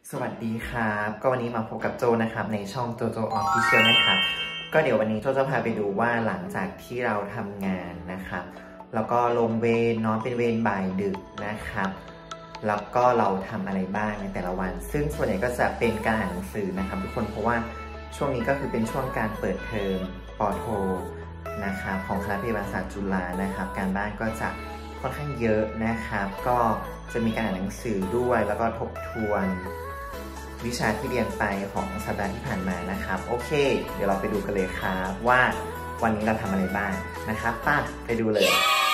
สวัสดีครับก็วันนี้มาพบกับโจนะครับในช่องโจโจออฟฟิเชียลนะครับก็เดี๋ยววันนี้โจจะพาไปดูว่าหลังจากที่เราทำงานนะครับแล้วก็ลงเวรเนาะเป็นเวรบ่ายดึกนะครับแล้วก็เราทำอะไรบ้างในแต่ละวันซึ่งส่วนใหญ่ก็จะเป็นการอ่านหนังสือนะครับทุกคนเพราะว่าช่วงนี้ก็คือเป็นช่วงการเปิดเทอมป.โทนะครับของคณะพยาบาลศาสตร์จุฬานะครับการบ้านก็จะค่อนข้างเยอะนะครับก็จะมีการอ่านหนังสือด้วยแล้วก็ทบทวนวิชาที่เรียนไปของสัปดาห์ที่ผ่านมานะครับโอเคเดี๋ยวเราไปดูกันเลยครับว่าวันนี้เราทำอะไรบ้างนะครับไปดูเลย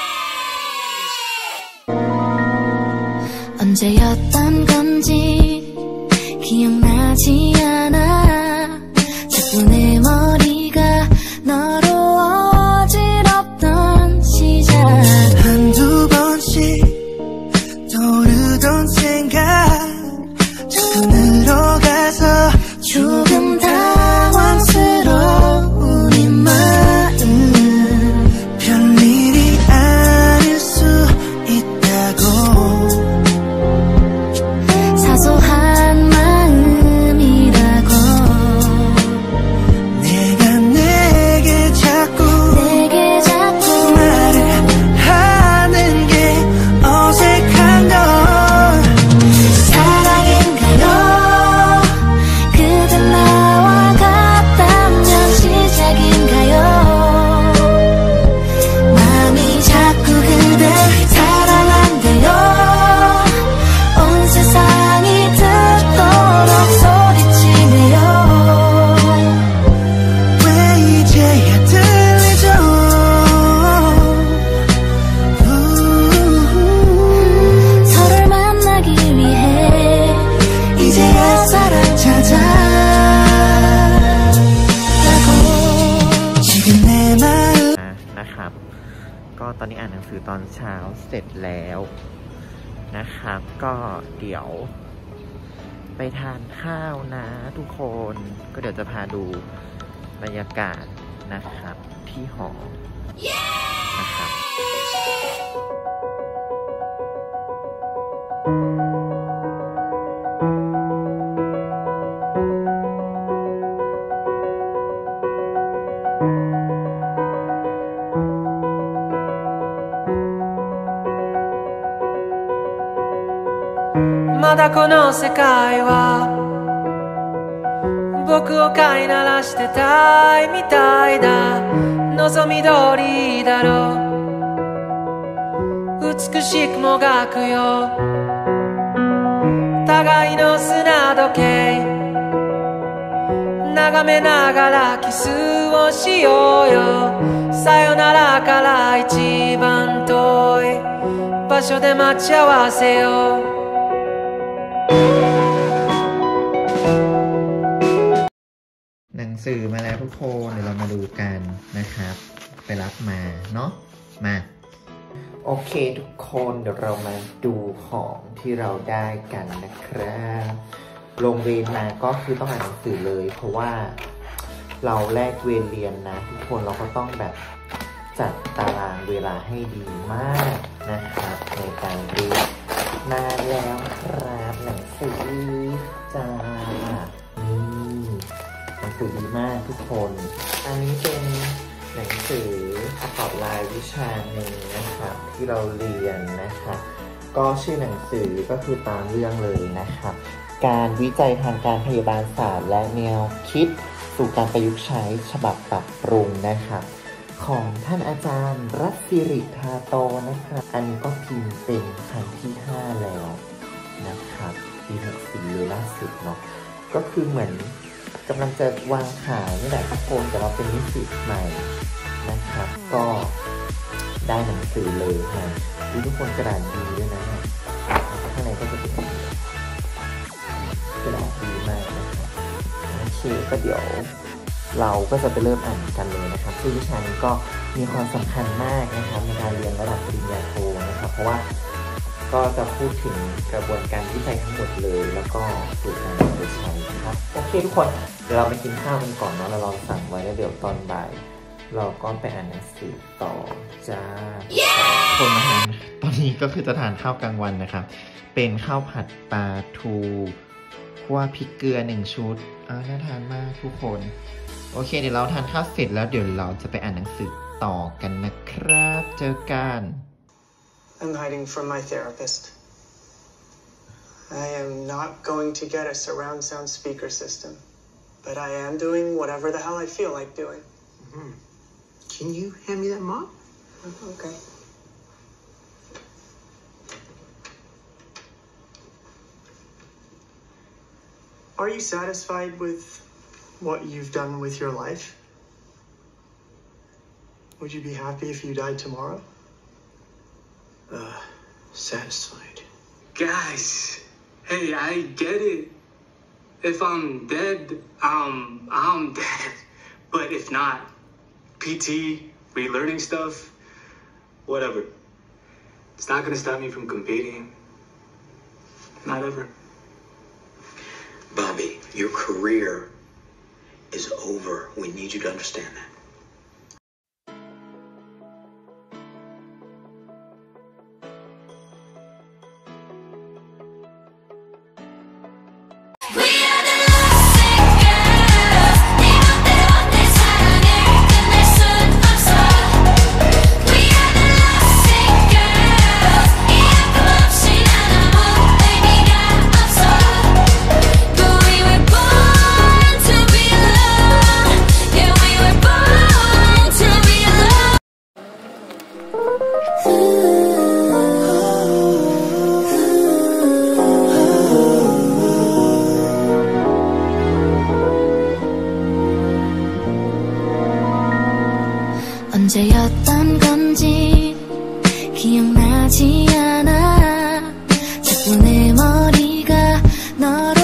ก็ตอนนี้อ่านหนังสือตอนเช้าเสร็จแล้วนะครับก็เดี๋ยวไปทานข้าวนะทุกคนก็เดี๋ยวจะพาดูบรรยากาศนะครับที่หอนะครับまだこの世界は僕を飼いならしてたいみたいだ望み通りだろう美しくもがくよ互いの砂時計眺めながらキスをしようよさよならから一番遠い場所で待ち合わせようหนังสือมาแล้วทุกคนเดี๋ยวเรามาดูกันนะครับไปรับมาเนาะมาโอเคทุกคนเดี๋ยวเรามาดูของที่เราได้กันนะครับลงเวรมาก็คือต้องอ่านหนังสือเลยเพราะว่าเราแลกเวรเรียนนะทุกคนเราก็ต้องแบบจัดตารางเวลาให้ดีมากนะครับในการเรียนมาแล้วครับหนังสือจ้าหนังสือดีมากทุกคนอันนี้เป็นหนังสือประกอบรายวิชาหนึ่งนะครับที่เราเรียนนะครับก็ชื่อหนังสือก็คือตามเรื่องเลยนะครับการวิจัยทางการพยาบาลศาสตร์และแนวคิดสู่การประยุกต์ใช้ฉบับปรับปรุงนะครับของท่านอาจารย์รัศศิริธาโตนะครับอันนี้ก็พิมพ์เป็นครั้งที่5แล้วนะครับปี64เลยล่าสุดเนาะก็คือเหมือนกำลังจะวางขายนี่แหละทุกคนแต่เราเป็นนิสิตใหม่นะครับก็ได้หนังสือเลยนะทุกคนกระดาษดีด้วยนะข้างในก็จะเป็นกระดาษดีมากนะครับโอเคก็เดี๋ยวเราก็จะไปเริ่มอ่านกันเลยนะครับซึ่งวิชานี้ก็มีความสำคัญมากนะครับในการเรียนระดับปริญญาโทนะครับเพราะว่าก็จะพูดถึงกระบวนการวิจัยทั้งหมดเลยแล้วก็สู่การนำไปใช้นะครับโอเคทุกคนเดี๋ยวเราไปกินข้าวกันก่อนเนาะเราลองสั่งไว้แล้วเดี๋ยวตอนบ่าย เราก็ไปอ่านหนังสือต่อจ้าคนอาหารตอนนี้ก็คือจะทานข้าวกลางวันนะครับเป็นข้าวผัดปลาทูคั่วพริกเกลือ1 ชุดน่าทานมากทุกคนโอเคเดี๋ยวเราทานข้าวเสร็จแล้วเดี๋ยวเราจะไปอ่านหนังสือต่อกันนะครับเจอกัน I'm hiding from my therapist. I am not going to get a surround sound speaker system, but I am doing whatever the hell I feel like doing. Can you hand me that mop? Okay. Are you satisfied with what you've done with your life? Would you be happy if you died tomorrow? Satisfied. Guys, hey, I get it. If I'm dead, I'm dead. But if not, PT, relearning stuff, whatever. It's not gonna stop me from competing. Not ever. Bobby, your career is over. We need you to understand that. 언제였던 건지 기억나지 않아 자꾸 내 머리가 너로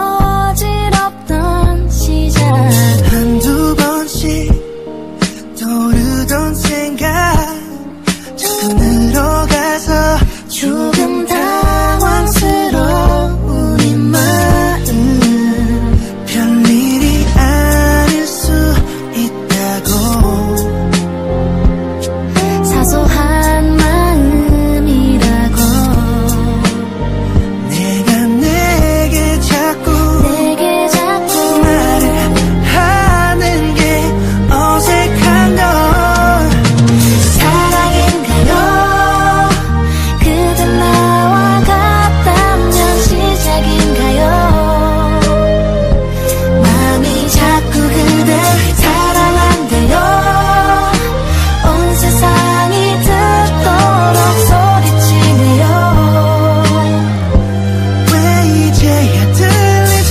어지럽던 시절 한두 번씩 떠오르던 생각 자꾸 늘어가서 조금 당황스러운 이 마음 별일이 아닐 수 있다고 사소한 마음이라고 내가 내게 자꾸 말을 하는 게 어색한 걸 사랑인가요 그대 나와 같다면 시작인가요 마음이 자꾸 그댈 사랑한대요 온 세상이 듣도록 소리치네요 왜 이제야 들리죠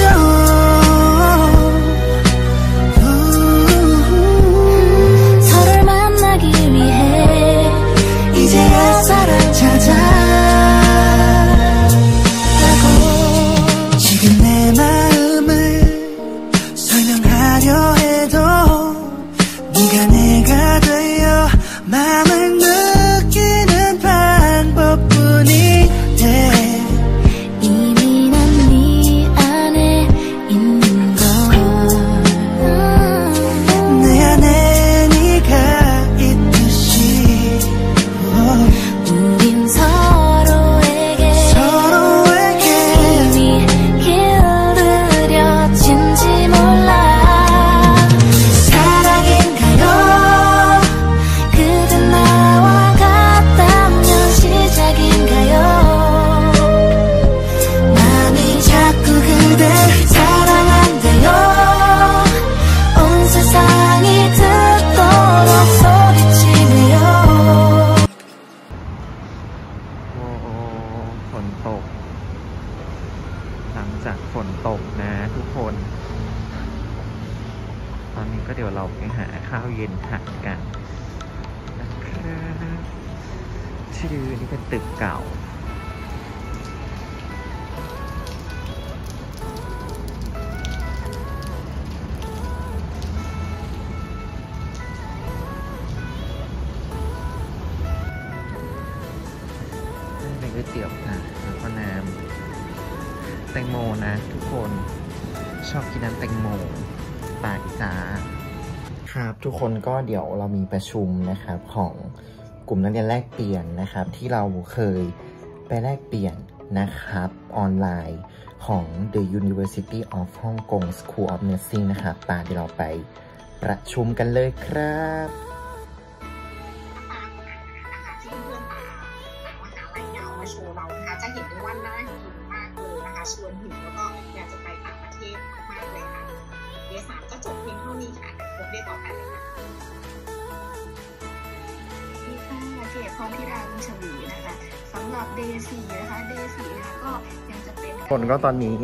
서로를 만나기 위해 이제야 사랑 찾아가고 지금 내 마음을 설명하려 해도 네가 내가 되어 마음을 느끼는 방법뿐인데 이미 난 네 안에 있는 걸 내 안에 네가 있듯이 우린 서로에게 이미 길들여진지 몰라 사랑인가요 그대 나와 같다면 시작인가요 마음이 자꾸 그댈 사랑한대요 온 세상이 듣도록 소리치네요 โอ้ฝนตกหลังจากฝนตกนะทุกคนตอนนี้ก็เดี๋ยวเราไปหาข้าวเย็นทานกันนะครับชื่อนี่เป็นตึกเก่าเป็นก๋วยเตี๋ยวนะแล้วก็น้ำแตงโมนะทุกคนชอบกินน้ำแตงโมปากจ้าครับทุกคนก็เดี๋ยวเรามีประชุมนะครับของกลุ่มนักเรียนแลกเปลี่ยนนะครับที่เราเคยไปแลกเปลี่ยนนะครับออนไลน์ของ The University of Hong Kong School of Nursing นะครับเดี๋ยวเราไปประชุมกันเลยครับที่เพื่อนมหาลัยเนี่ยเอามาโชว์เรานะคะจะเห็นได้ว่าน่าหิวมากเลยนะคะชวนหิวแล้วก็อยากจะไปต่างประเทศมากเลยค่ะเดย์ 3ก็จบเพียงเท่านี้ค่ะพบเดย์ต่อไปเลยค่ะนี่ค่ะเจพรธิดาบุญชวีนะคะสำหรับเดย์ 4นะคะเดย์ 4นะคะก็ยังจะเป็นคนก็ตอนนี้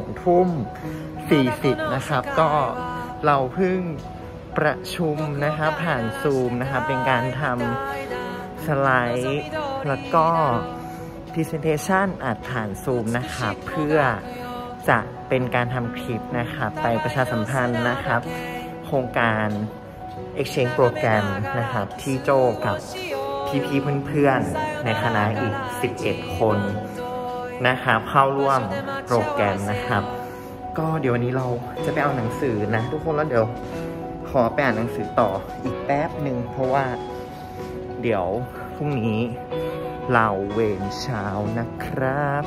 20:40นะครับก็เราเพิ่งประชุมนะครับผ่านซูมนะครับเป็นการทำสไลด์แล้วก็ Presentation อัดผ่านซูมนะครับเพื่อจะเป็นการทำคลิปนะครับไปประชาสัมพันธ์นะครับโครงการ Exchange Program นะครับที่โจกับพี่ๆเพื่อนๆในคณะอีก11คนนะครับเข้าร่วมโปรแกรมนะครับก็เดี๋ยววันนี้เราจะไปเอาหนังสือนะทุกคนแล้วเดี๋ยวขอไปอ่านหนังสือต่ออีกแป๊บหนึ่งเพราะว่าเดี๋ยวพรุ่งนี้เราเวรเช้านะครับ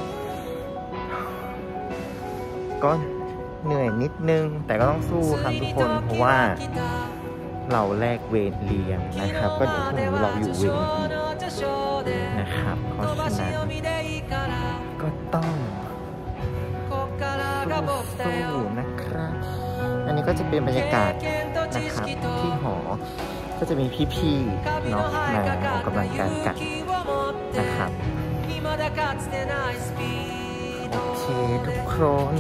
ก็เหนื่อยนิดนึงแต่ก็ต้องสู้ครับทุกคนเพราะว่าเราแลกเวรเรียนนะครับก็เดี๋ยวพรุ่งนี้เราอยู่เวรอีกนะครับเพราะฉะนั้นก็ต้องสู้นะครับอันนี้ก็จะเป็นบรรยากาศนะครับที่หอก็จะมีพี่ๆเนาะมาออกกำลังกายกันนะครับโอเคทุกคน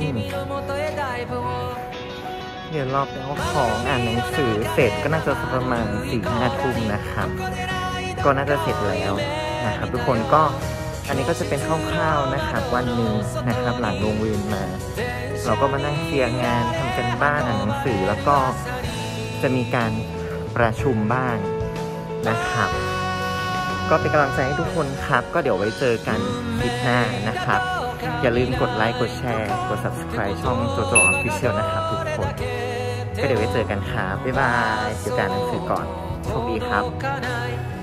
เดี๋ยวรอไปเอาของอ่านหนังสือเสร็จก็น่าจะประมาณ 4-5 ทุ่มนะครับก็น่าจะเสร็จแล้วนะครับทุกคนก็อันนี้ก็จะเป็นคร่าวๆนะครับวันหนึ่งนะครับหลังลงเวรมาเราก็มานั่งเคลียร์งานทำกันบ้านอ่านหนังสือแล้วก็จะมีการประชุมบ้างนะครับก็เป็นกำลังใจให้ทุกคนครับก็เดี๋ยวไว้เจอกันคลิปหน้านะครับอย่าลืมกดไลค์กดแชร์กด Subscribe ช่องโจโจ Official นะครับทุกคนก็เดี๋ยวไว้เจอกันครับบ๊ายบายเดี๋ยวอ่านหนังสือก่อนโชคดีครับ